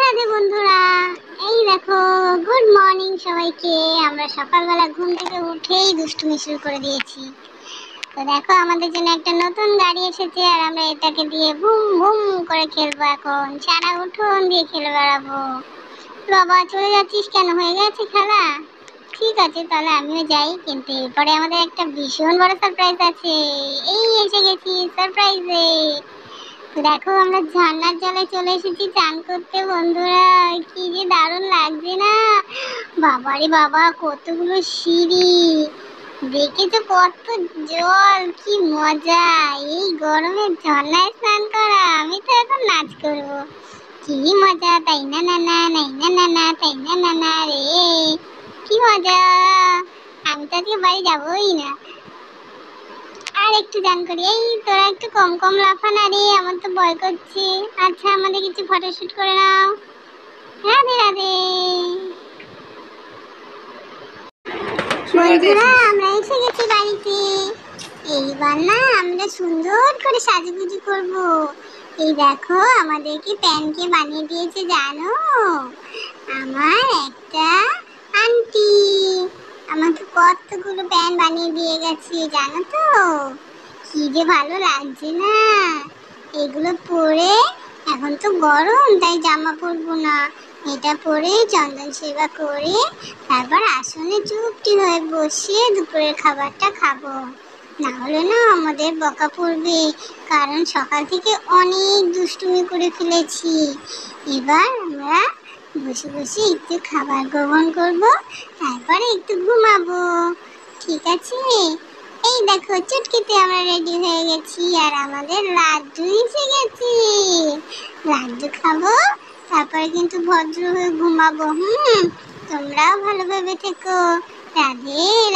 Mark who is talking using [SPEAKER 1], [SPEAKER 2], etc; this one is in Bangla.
[SPEAKER 1] রাধে বন্ধুরা, এই দেখো। গুড মর্নিং সবাইকে। আমরা সকালবেলা ঘুম থেকে উঠেই দুষ্টুমি শুরু করে দিয়েছি। তো দেখো, আমাদের জন্য একটা নতুন গাড়ি এসেছে আর আমরা এটাকে দিয়ে বুম বুম করে খেলবো। এখন সারা উঠোন দিয়ে খেলে বেড়াবো। বাবা, চলে যাচ্ছিস কেন? হয়ে গেছে খেলা? ঠিক আছে, তাহলে আমিও যাই, কিন্তু এরপরে আমাদের একটা ভীষণ বড় সারপ্রাইজ আছে। এই এসে গেছি সারপ্রাইজে। দেখো, আমরা ঝর্ণার জলে চলে এসেছি চান করতে বন্ধুরা। কি যে দারুণ লাগছে না? বাবারে বাবা, কতগুলো সিঁড়ি! দেখেছো কত জল? কি মজা এই গরমে ঝর্ণায় স্নান করা! আমি তো এখন নাচ করব। কি মজা, তাই না নানা? নাই না নানা, তাই না নানা রে? কি মজা! আমি তো আজকে বাড়ি যাবোই না। আর একটু গান করি। এই তোরা একটু কম কম লাফা না রে, আমার তো ভয় করছে। আচ্ছা, আমাদের কিছু ফটোশুট করে নাও। রাধে রাধে বন্ধুরা, আমরা এসে গেছি বাড়িতে। এইবার না আমরা সুন্দর করে সাজুগুজু করব। এই দেখো, আমাদেরকে প্যানকে বানিয়ে দিয়েছে জানো? আমার একটা আন্টি আমাকে কতগুলো প্যান বানিয়ে দিয়ে গেছে জানো তো? কি যে ভালো লাগছে না এগুলো পরে। এখন তো গরম, তাই জামা পরবো না। এটা পরে চন্দন সেবা করে তারপর আসনে চুপটি হয়ে বসে দুপুরের খাবারটা খাবো। না হলে না আমাদের বকা পড়বে, কারণ সকাল থেকে অনেক দুষ্টুমি করে ফেলেছি। এবার আমরা বসে বসে একটু খাবার গ্রহণ করব, তারপরে একটু ঘুমাবো। ঠিক আছে? এই দেখো, চুটকিতে আমরা রেডি হয়ে গেছি আর আমাদের লাড্ডু এসে গেছে। লাড্ডু খাবো, তারপরে কিন্তু ভদ্র হয়ে ঘুমাবো। তোমরাও ভালোভাবে থেকো। রাধে